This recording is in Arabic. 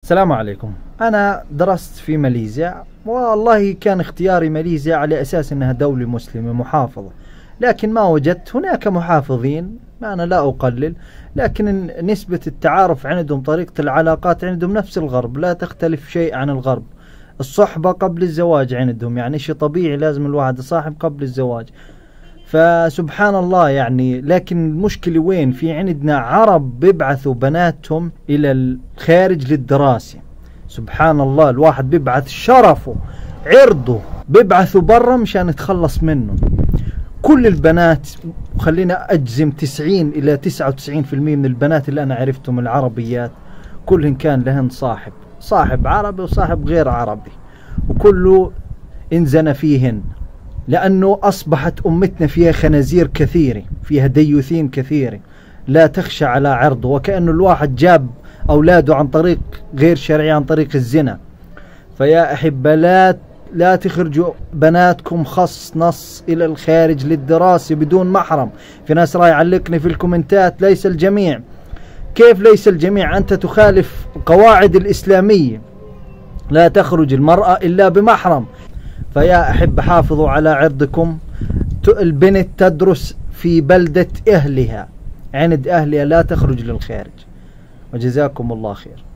السلام عليكم. أنا درست في ماليزيا، والله كان اختياري ماليزيا على أساس أنها دولة مسلمة محافظة، لكن ما وجدت هناك محافظين، أنا لا أقلل، لكن نسبة التعارف عندهم، طريقة العلاقات عندهم نفس الغرب، لا تختلف شيء عن الغرب. الصحبة قبل الزواج عندهم، يعني شيء طبيعي، لازم الواحد يصاحب قبل الزواج. فسبحان الله يعني. لكن المشكلة وين؟ في عندنا عرب بيبعثوا بناتهم إلى الخارج للدراسة. سبحان الله، الواحد بيبعث شرفه عرضه بيبعثوا برا مشان يتخلص منه. كل البنات، خلينا أجزم 90 إلى 99% من البنات اللي أنا عرفتهم العربيات كلهن كان لهن صاحب عربي وصاحب غير عربي، وكله انزن فيهن، لأنه أصبحت أمتنا فيها خنازير كثيرة، فيها ديوثين كثيرة لا تخشى على عرضه، وكأنه الواحد جاب أولاده عن طريق غير شرعي، عن طريق الزنا. فيا أحبة، لا تخرجوا بناتكم خص نص إلى الخارج للدراسة بدون محرم. في ناس راح يعلقني في الكومنتات ليس الجميع. كيف ليس الجميع؟ أنت تخالف القواعد الإسلامية، لا تخرج المرأة إلا بمحرم. فيا أحب، حافظوا على عرضكم. البنت تدرس في بلدة أهلها، عند أهلها، لا تخرج للخارج. وجزاكم الله خير.